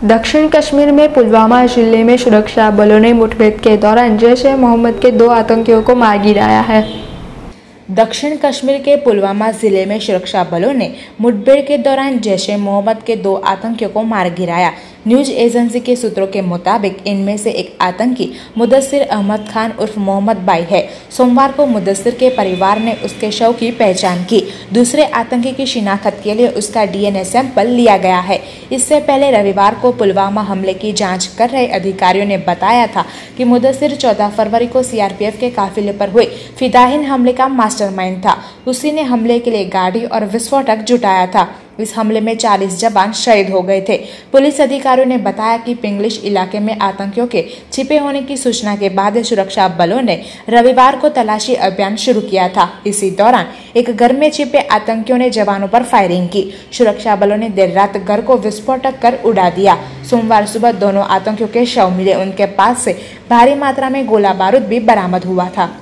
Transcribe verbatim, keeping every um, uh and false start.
दक्षिण कश्मीर में पुलवामा जिले में सुरक्षा बलों ने मुठभेड़ के दौरान जैश ए मोहम्मद के दो आतंकियों को मार गिराया है। दक्षिण कश्मीर के पुलवामा जिले में सुरक्षा बलों ने मुठभेड़ के दौरान जैश ए मोहम्मद के दो आतंकियों को मार गिराया। न्यूज एजेंसी के सूत्रों के मुताबिक इनमें से एक आतंकी मुदस्सिर अहमद खान उर्फ मोहम्मद बाई है। सोमवार को मुदस्सिर के परिवार ने उसके शव की पहचान की। दूसरे आतंकी की शिनाख्त के लिए उसका डीएनए सैंपल लिया गया है। इससे पहले रविवार को पुलवामा हमले की जांच कर रहे अधिकारियों ने बताया था कि मुदस्सिर चौदह फरवरी को सीआरपीएफ के काफिले पर हुए फिदाहीन हमले का मास्टरमाइंड था। उसी ने हमले के लिए गाड़ी और विस्फोटक जुटाया था। इस हमले में चालीस जवान शहीद हो गए थे। पुलिस अधिकारियों ने बताया कि पिंगलिश इलाके में आतंकियों के छिपे होने की सूचना के बाद सुरक्षा बलों ने रविवार को तलाशी अभियान शुरू किया था। इसी दौरान एक घर में छिपे आतंकियों ने जवानों पर फायरिंग की। सुरक्षा बलों ने देर रात घर को विस्फोटक कर उड़ा दिया। सोमवार सुबह दोनों आतंकियों के शव मिले। उनके पास से भारी मात्रा में गोला बारूद भी बरामद हुआ था।